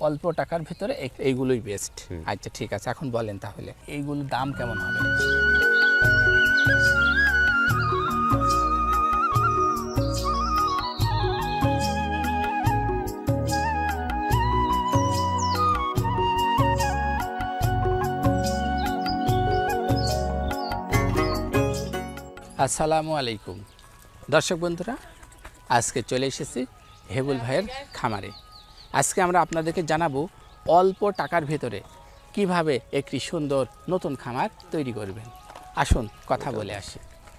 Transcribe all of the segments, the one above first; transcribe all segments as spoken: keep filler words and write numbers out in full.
অল্প টাকার ভিতরে এইগুলোই বেস্ট। আচ্ছা ঠিক আছে, এখন বলেন তাহলে এইগুলোর দাম কেমন হবে? আসসালামু আলাইকুম দর্শক বন্ধুরা, আজকে চলে এসেছি হেবুল ভাইয়ের খামারে। আজকে আমরা আপনাদেরকে জানাবো অল্প টাকার ভেতরে কিভাবে একটি সুন্দর নতুন খামার তৈরি করবেন। আসুন কথা বলে আসি।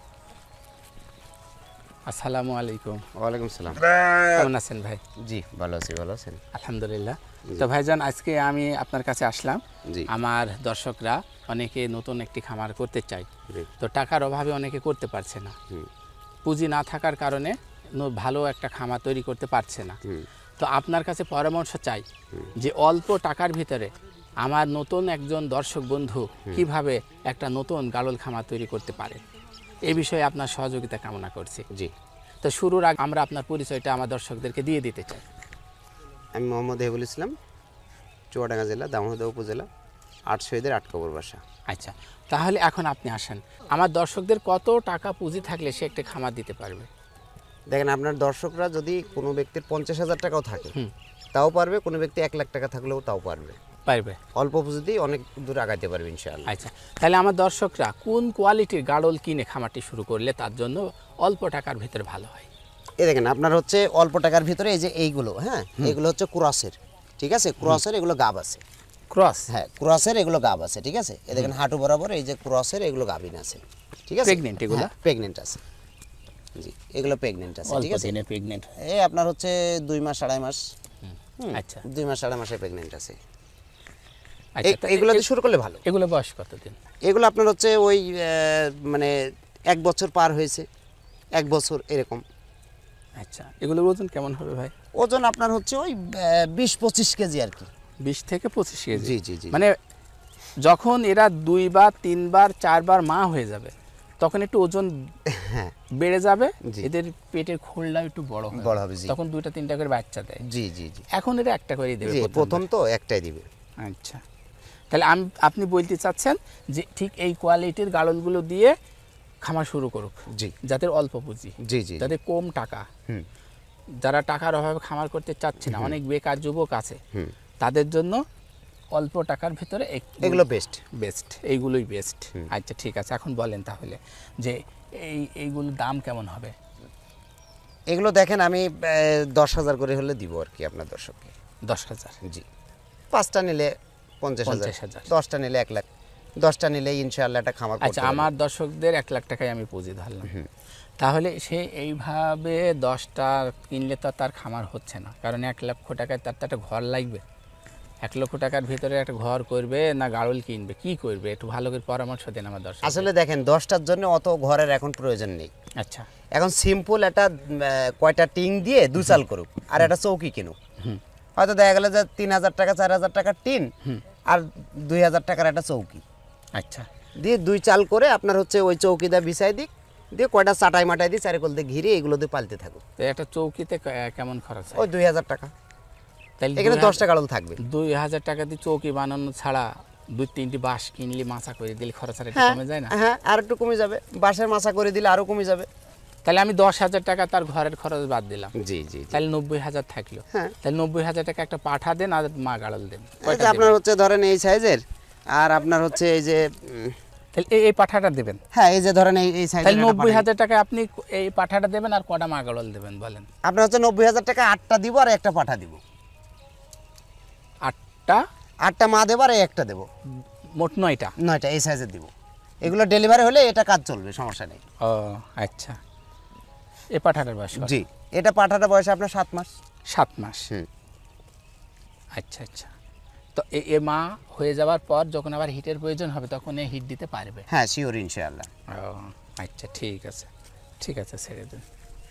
আসসালামু আলাইকুম। ওয়ালাইকুম সালাম। কেমন আছেন ভাই? জি ভালো আছি। ভালো আছেন? আলহামদুলিল্লাহ। তো ভাইজান, আজকে আমি আপনার কাছে আসলাম, আমার দর্শকরা অনেকে নতুন একটি খামার করতে চায়, তো টাকার অভাবে অনেকে করতে পারছে না, পুঁজি না থাকার কারণে ভালো একটা খামার তৈরি করতে পারছে না। তো আপনার কাছে পরামর্শ চাই যে অল্প টাকার ভিতরে আমার নতুন একজন দর্শক বন্ধু কিভাবে একটা নতুন গাড়ল খামার তৈরি করতে পারে, এই বিষয়ে আপনার সহযোগিতা কামনা করছি। জি, তো শুরুর আগে আমরা আপনার পরিচয়টা আমার দর্শকদেরকে দিয়ে দিতে চাই। আমি মোহাম্মদ হেবুল ইসলাম, চুয়াডাঙ্গা জেলা, দামোহদা উপজেলা, আট শহীদের আটকবর বাসা। আচ্ছা, তাহলে এখন আপনি আসেন, আমার দর্শকদের কত টাকা পুঁজি থাকলে সে একটা খামার দিতে পারবে? দেখেন, আপনার দর্শকরা যদি কোনো ব্যক্তির পঞ্চাশ হাজার টাকাও থাকে তাও পারবে, কোনো ব্যক্তি এক লাখ টাকা থাকলেও তাও পারবে পারবে অল্প পুঁজিতেই অনেক দূর আগাইতে পারবে ইনশাআল্লাহ। আচ্ছা, তাহলে আমার দর্শকরা কোন কোয়ালিটির গাড়ল কিনে খামারটি শুরু করলে তার জন্য অল্প টাকার ভিতরে ভালো হয়? এই দেখেন, আপনার হচ্ছে অল্প টাকার ভিতরে এই যে এইগুলো, হ্যাঁ এগুলো হচ্ছে ক্রসের, ঠিক আছে, ক্রসের এগুলো গাব আছে। ক্রস? হ্যাঁ ক্রসের এগুলো গাব আছে, ঠিক আছে। এই দেখেন হাঁটু বরাবর এই যে ক্রসের এগুলো গাবিন আছে, ঠিক আছে। প্রেগনেন্ট? এগুলো প্রেগনেন্ট আছে, জি এগুলো প্রেগনেন্ট আছে, ঠিক আছে। প্রেগনেন্ট এই আপনার হচ্ছে দুই মাস আড়াই মাস। আচ্ছা, দুই মাস আড়াই মাসে প্রেগনেন্ট আছে। আচ্ছা, এগুলো দিয়ে শুরু করলে ভালো। এগুলো বয়স কতদিন? এগুলো আপনার হচ্ছে ওই মানে এক বছর পার হয়েছে, এক বছর এরকম। আচ্ছা, এগুলোর ওজন কেমন হবে ভাই? ওজন আপনার হচ্ছে ওই বিশ পঁচিশ কেজি আর কি। বিশ থেকে পঁচিশ কেজি? জি জি জি। মানে যখন এরা দুইবার তিনবার চারবার মা হয়ে যাবে তখন একটু ওজন বেড়ে যাবে, এদের পেটের খোলটা একটু বড় বড় হবে, তখন দুইটা তিনটা করে বাচ্চা দেয়। জি জি জি। এখন এরা একটা করে দেবে, প্রথম তো একটাই দিবে। আচ্ছা, তাহলে আমি আপনি বলতে চাচ্ছেন যে ঠিক এই কোয়ালিটির গাড়লগুলো দিয়ে খামার শুরু করুক, জি, যাদের অল্প পুঁজি, জি জি, যাদের কম টাকা, যারা টাকার অভাবে খামার করতে চাচ্ছে না, অনেক বেকার যুবক আছে, তাদের জন্য অল্প টাকার ভিতরে এগুলো বেস্ট বেস্ট এইগুলোই বেস্ট। আচ্ছা ঠিক আছে, এখন বলেন তাহলে যে এই এইগুলোর দাম কেমন হবে? এগুলো দেখেন আমি দশ হাজার করে হলে দিব আর কি আপনার দর্শককে। দশ হাজার? জি। পাঁচটা নিলে পঞ্চাশ হাজার, দশটা নিলে এক লাখ, দশটা নিলে ইনশাআল্লাহ একটা খামার। আচ্ছা, আমার দর্শকদের এক লাখ টাকায় আমি পুঁজি ধরলাম, তাহলে সে এইভাবে দশটা কিনলে তো তার খামার হচ্ছে না, কারণ এক লক্ষ টাকায় তার তো একটা ঘর লাগবে। এক লক্ষ টাকার ভিতরে একটা ঘর করবে না গাড়ল কিনবে, কি করবে? একটু ভালো করে পরামর্শ দেন আমার দর্শক। আসলে দেখেন, দশটার জন্য অত ঘরের এখন প্রয়োজন নেই। আচ্ছা, এখন সিম্পল একটা কয়টা টিং দিয়ে দুই চাল করুক আর একটা চৌকি কিনুক, হয়তো দেখা গেল যে তিন হাজার টাকা চার হাজার টাকার টিন আর দুই হাজার টাকার একটা চৌকি। আচ্ছা, দিয়ে দুই চাল করে আপনার হচ্ছে ওই চৌকিটা বিছাই দিক, দিয়ে কয়টা চাটাই মাটাই দিয়ে চারিকল দিয়ে ঘিরে এগুলো দিয়ে পালতে থাকুক। তো একটা চৌকিতে কেমন খরচ? ওই দুই হাজার টাকা। তাহলে এখানে দশটা গাড়ল থাকবে। দুই হাজার টাকা দিয়ে চৌকি বানানো ছাড়া দুই তিনটি বাঁশ কিনলে মাচা করে দিলে খরচ আর একটু কমে যায় না? হ্যাঁ, আর একটু কমে যাবে, বাঁশের মাচা করে দিলে আরো কমে যাবে। তাহলে আমি দশ হাজার টাকা তার ঘরের খরচ বাদ দিলাম, জি জি, তাহলে নব্বই হাজার থাকলো। তাহলে নব্বই হাজার টাকা একটা পাঠা দেন আর মা গাড়ল দেন। আপনার হচ্ছে ধরেন এই সাইজের, আর আপনার হচ্ছে এই যে এই পাঠাটা দেবেন। হ্যাঁ, এই যে ধরেন এই সাইজের। তাহলে নব্বই হাজার টাকা আপনি এই পাঠাটা দেবেন, আর কটা মা গাড়ল দেবেন বলেন? আপনার হচ্ছে নব্বই হাজার টাকা আটটা দিব আর একটা পাঠা দিব। আটটা? আটটা মা দেবো আর একটা দেবো, মোট নয়টা। নয়টা এই সাইজের দিব। এগুলো ডেলিভারি হলে এটা কাজ চলবে, সমস্যা নেই। ও আচ্ছা, এই পাঠাটার বয়স? জি, এটা পাঠাটা বয়স আপনার সাত মাস। সাত মাস? হুম। আচ্ছা আচ্ছা, তো এ মা হয়ে যাওয়ার পর যখন আবার হিটের প্রয়োজন হবে তখন এই হিট দিতে পারবে? হ্যাঁ শিওর, ইনশাআল্লাহ। ও আচ্ছা, ঠিক আছে ঠিক আছে, ছেড়ে দিন।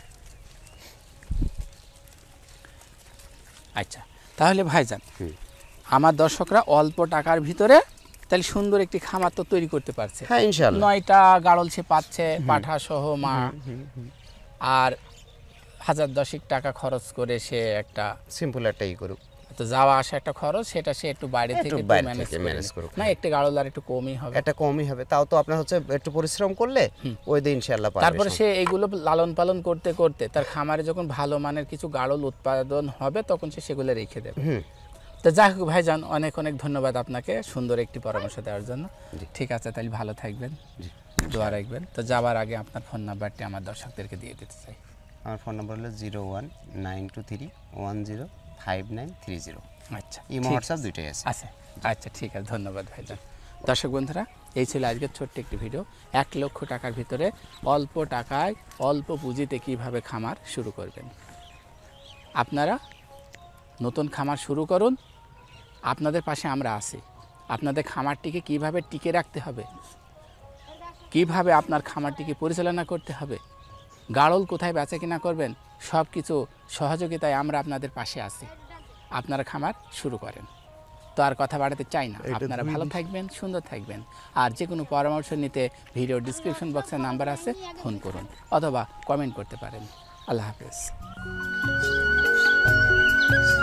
আচ্ছা, তাহলে ভাইজান, আমার দর্শকরা অল্প টাকার ভিতরে তাহলে সুন্দর একটি খামার তো তৈরি করতে পারছে। হ্যাঁ ইনশাআল্লাহ। নয়টা গাড়ল সে পাচ্ছে, পাঠা সহ মা, আর হাজার দশেক টাকা খরচ করে সে একটা সিম্পল একটা ই করুক, তো যাওয়া আসা একটা খরচ, সেটা সে একটু বাইরে থেকে একটু বাইরে ম্যানেজ থেকে করে ম্যানেজ নেবে। করুক। না একটু গাড়ল আর একটু কমই হবে। এটা কমই হবে, তাও তো আপনার হচ্ছে একটু পরিশ্রম করলে ওই দিন ইনশাআল্লাহ পারবে। তারপরে সে এইগুলো লালন পালন করতে করতে তার খামারে যখন ভালো মানের কিছু গাড়ল উৎপাদন হবে তখন সে সেগুলো রেখে দেবে। তো যাই হোক ভাইজান, অনেক অনেক ধন্যবাদ আপনাকে সুন্দর একটি পরামর্শ দেওয়ার জন্য। ঠিক আছে, তাহলে ভালো থাকবেন, দোয়া রাখবেন। তো যাওয়ার আগে আপনার ফোন নাম্বারটি আমার দর্শকদেরকে দিয়ে দিতে চাই। আমার ফোন নাম্বার হলো zero one nine two three one zero five nine three zero. আচ্ছা, ইমো হোয়াটসঅ্যাপ দুইটাই আছে। আচ্ছা আচ্ছা ঠিক আছে, ধন্যবাদ ভাইজান। দর্শক বন্ধুরা, এই ছিল আজকের ছোট্ট একটি ভিডিও। এক লক্ষ টাকার ভিতরে অল্প টাকায় অল্প পুঁজিতে কিভাবে খামার শুরু করবেন। আপনারা নতুন খামার শুরু করুন, আপনাদের পাশে আমরা আছি। আপনাদের খামারটিকে কিভাবে টিকে রাখতে হবে, কিভাবে আপনার খামারটিকে পরিচালনা করতে হবে, গাড়ল কোথায় বেচা কিনা করবেন, সব কিছু সহযোগিতায় আমরা আপনাদের পাশে আছি। আপনারা খামার শুরু করেন। তো আর কথা বাড়াতে চাই না। আপনারা ভালো থাকবেন, সুন্দর থাকবেন। আর যে কোনো পরামর্শ নিতে ভিডিও ডিসক্রিপশন বক্সে নাম্বার আছে, ফোন করুন অথবা কমেন্ট করতে পারেন। আল্লাহ হাফেজ।